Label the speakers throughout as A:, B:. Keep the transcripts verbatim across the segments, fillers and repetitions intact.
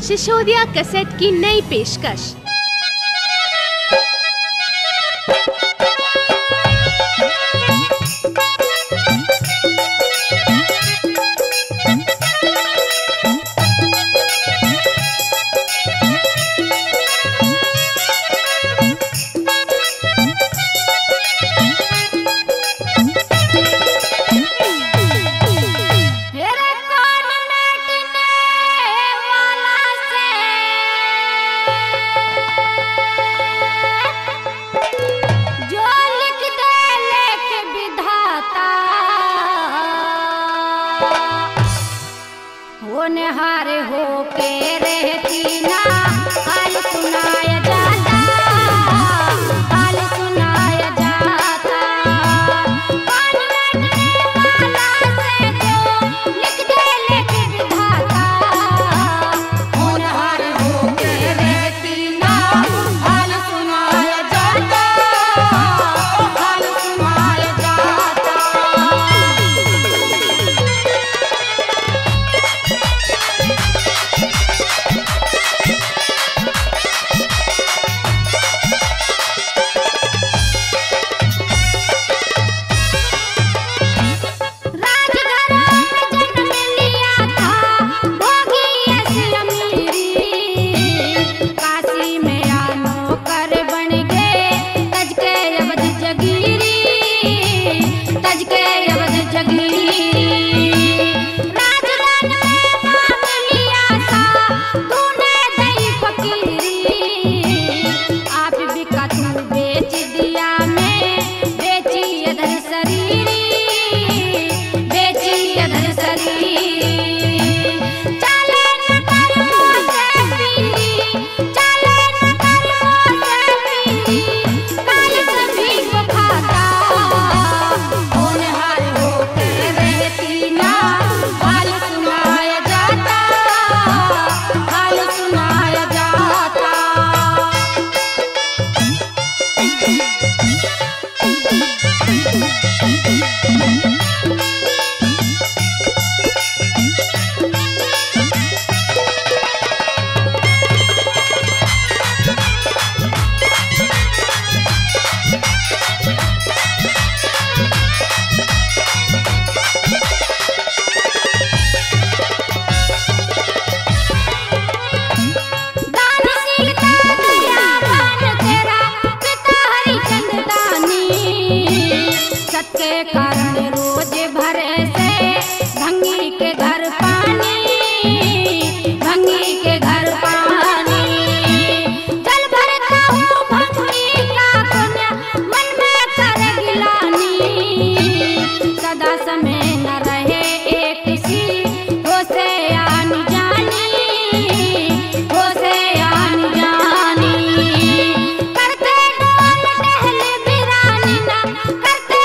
A: Sisodia cassette की नई पेशकश।
B: निहार हो के रहती ना हाल सुनाया जाता, हाल सुनाया जाता। कौन लड़ने वाला से जो लिख दे लेके विधाता, वो निहार हो के रहती ना हाल सुनाया जाता, हाल सुनाया जाता। के कारण रोज भरे से भंगी के घर पानी, भंगी के घर पानी। जल भरता हूँ भंगी का पुण्य मन में कर गिलानी, सदा समय न रहे एक सी हो से आन जानी, हो से आन जानी। करते डोल टहल बिरानी ना, करते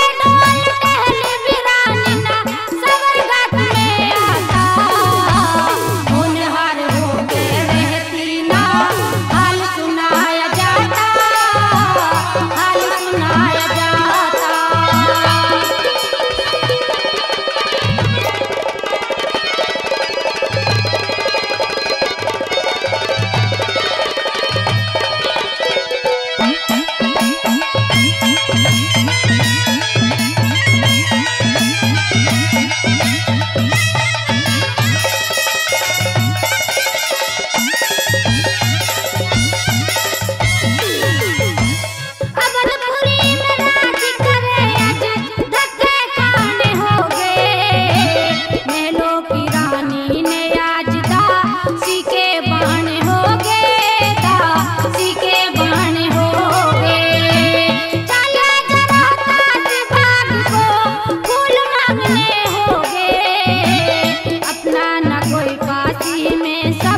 B: में सब